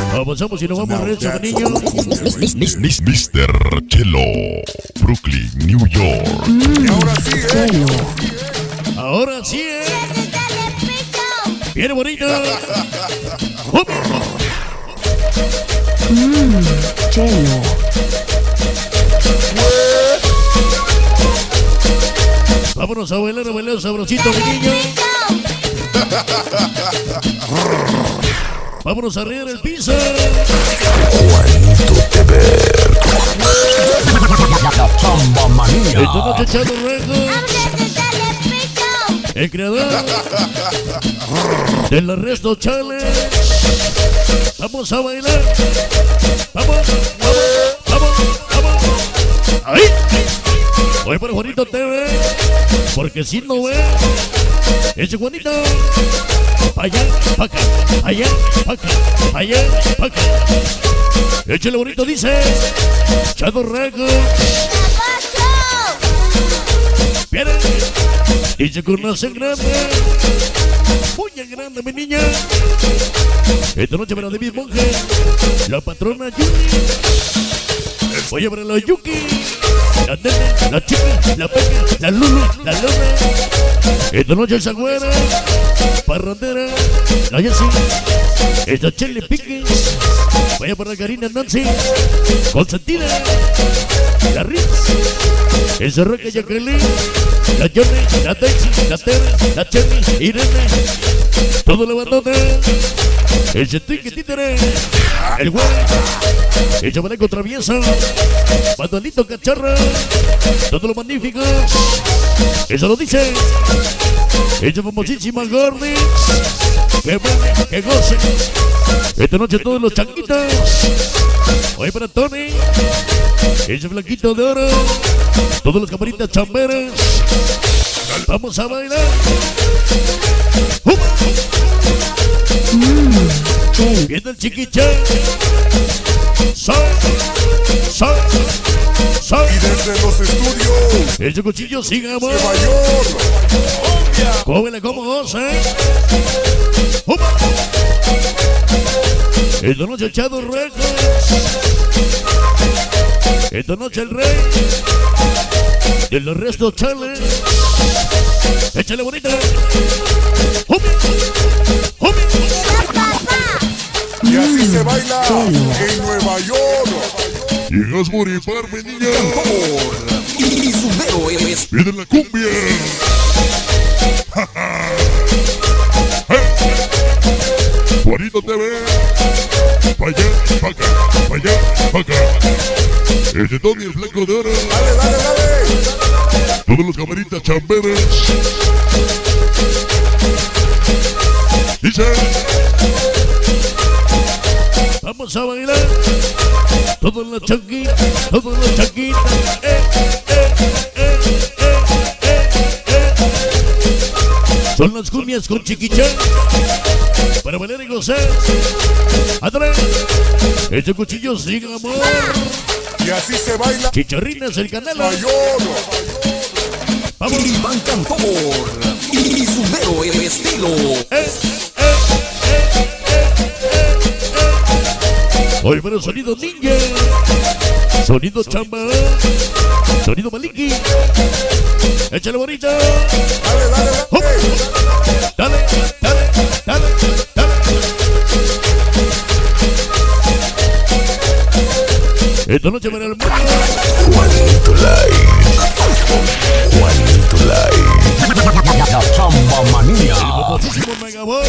Avanzamos y nos vamos recio, niños. Mr. Chelo, Brooklyn, New York. Y ahora sí, Ahora sí, Viene bonito. Chelo. Vámonos a bailar sabrosito, mi niño. Vámonos a reír el piso. Juanito TV. La Chamba Manía. Esta noche echando Records, el creador del Arresto Challenge. Vamos a bailar. Vamos. Ahí. Voy para Juanito TV, porque si no ve, ese Juanito. Allá, pa' acá, allá, pa' acá, allá, pa' acá. Échale bonito, dice Chado Records. Viene y se conoce grande, muy grande, mi niña. Esta noche para David Monge, la patrona Yuki. Voy a ver a la Yuki, la nene, la chica, la peca, la Lulu, la Luna. Esta noche esa güera parrandera, la Jessie, esta Chele Pique. Vaya por la Karina Nancy, consentida, la Ritz, esa Roca Jacqueline, la Johnny, la Daisy, la Tere, la Chemi, Irene, todo la bandota, ese Tiki Títere, el güey, el chavaleco travieso, Bandolito Cacharra, todos los magníficos, eso lo dice, esa famosísima Gordy, que bailen, que gocen. Esta noche todos los changuitos. Hoy para Tony, ese blanquito de oro, todos los camaritas chamberas. Vamos a bailar. Viene el chiquichán. Sol. y desde los estudios Ese cuchillo sigue, amor. Nueva York, Cómele como goza. Esta noche echado Records. Esta noche el rey del Arresto Challenge. Échale bonita. y así se baila en Nueva York. Llegas a morir, mi niña. Y su vero es Viene la cumbia. Juanito TV. Pa' allá, pa' acá, pa' allá, pa' acá. Ese Tony el fleco de oro. Dale. Todos los camaritas chamberas. Dice. Vamos a bailar. Todos los changuitos, todos los changuitos. Son las cumbias con Chiquichán para bailar y gozar. Atrás, ese cuchillo sigue, amor. Y así se baila Chicharrinas, el canal. Nueva York. Vamos. Iván Cantor. Y su vero estilo. Hoy pero sonido ninja, sonido chamba, sonido maliki. Échale bonito. Dale. Esta noche para el mundo. Juanito Live. La Chamba Manía. El famosísimo Megaboy.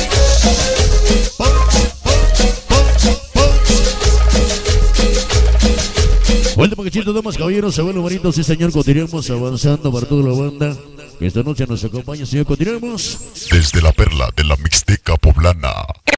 Vuelta paquechito, damas, caballeros, abuelos, bonitos, sí señor, continuamos avanzando para toda la banda. Esta noche nos acompaña, señor, continuamos. Desde la perla de la Mixteca poblana.